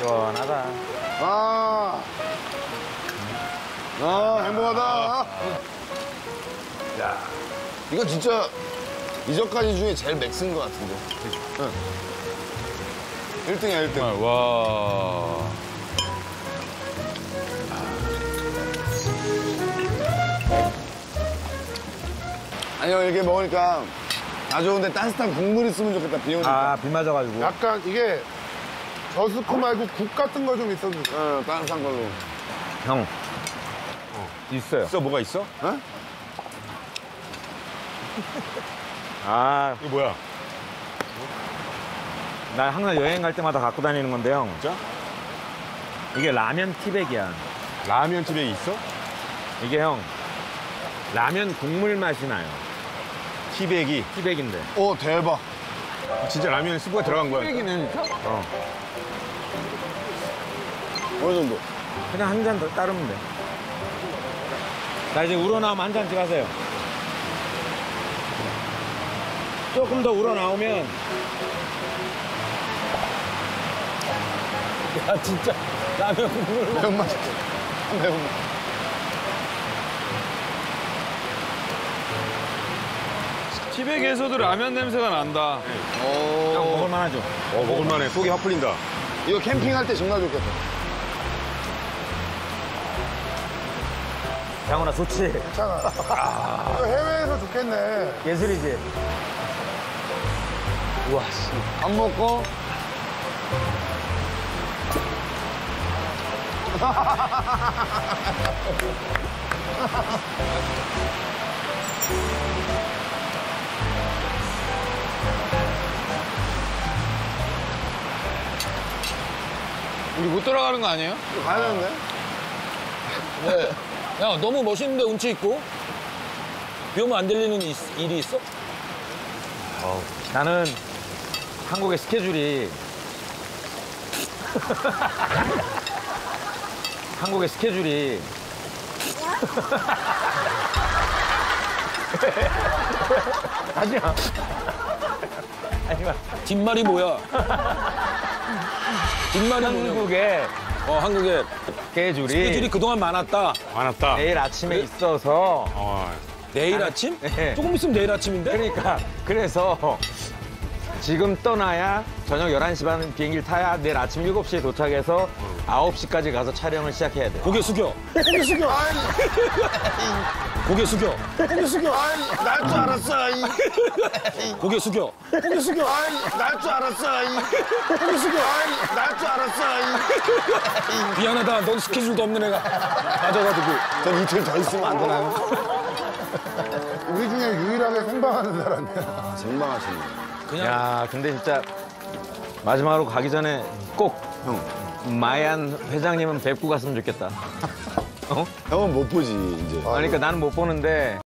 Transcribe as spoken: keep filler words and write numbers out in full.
시원하다. 아, 아 행복하다. 야, 이거 진짜 이전까지 중에 제일 맥스인 것 같은데. 응. 일 등이야, 일 등. 와. 아니, 형, 이렇게 먹으니까 다 좋은데 따뜻한 국물 있으면 좋겠다, 비 오니까. 아, 비 맞아가지고. 약간 이게 저스프 말고 국 같은 거 좀 있어도 돼. 응, 따뜻한 걸로. 형. 있어요. 있어, 뭐가 있어? 어? 아, 이거 뭐야? 나 항상 여행 갈 때마다 갖고 다니는 건데, 형. 진짜? 이게 라면 티백이야. 라면 집에 있어? 이게 형, 라면 국물 맛이 나요. 티백이. 티백인데. 오, 대박. 진짜 라면에 스프가 들어간 거야. 티백이네, 진짜? 어. 어느 정도? 그냥 한 잔 더 따르면 돼. 나 이제 우러나오면 한 잔씩 하세요. 조금 더 우러나오면. 야, 진짜. 라면 국물. 매운맛. 매운맛. 티백에서도 라면 냄새가 난다. 오. 형 먹을만 하죠? 어, 먹을만해. 속이 확 풀린다. 이거 캠핑할 때 정말 좋겠다. 장훈아, 좋지? 괜찮아. 이거 해외에서 좋겠네. 예술이지? 우와, 씨. 밥 먹고. 우리 못 돌아가는 거 아니에요? 가야 되는데? 네. 야, 너무 멋있는데 운치 있고? 비 오면 안 들리는 이- 일이 있어? 나는 한국의 스케줄이 한국의 스케줄이 아니야. 아니야. 뒷말이 뭐야? 뒷말이 뭐냐고. 한국의 어, 한국에 스케줄이, 스케줄이 그동안 많았다. 많았다. 내일 아침에 있어서 어. 내일 아침? 네. 조금 있으면 내일 아침인데? 그러니까 그래서 지금 떠나야 저녁 열한 시 반 비행기를 타야 내일 아침 일곱 시에 도착해서 아홉 시까지 가서 촬영을 시작해야 돼. 고개 숙여. 고개 숙여. 고개 숙여. 고개 숙여. 날 줄 알았어. 이. 고개 숙여. 고개 숙여. 날 줄 알았어. 이. 고개 숙여. 날 줄 알았어. 이. 미안하다. 넌 스케줄도 없는 애가 가져가지고. 전 이틀 더 있으면 안 되나요? 우리 중에 유일하게 생방하는 사람이야. 아, 생방하시네. 그냥 야, 근데 진짜 마지막으로 가기 전에 꼭 형 마얀 회장님은 뵙고 갔으면 좋겠다. 어? 형은 못 보지, 이제. 그러니까 나는 못 보는데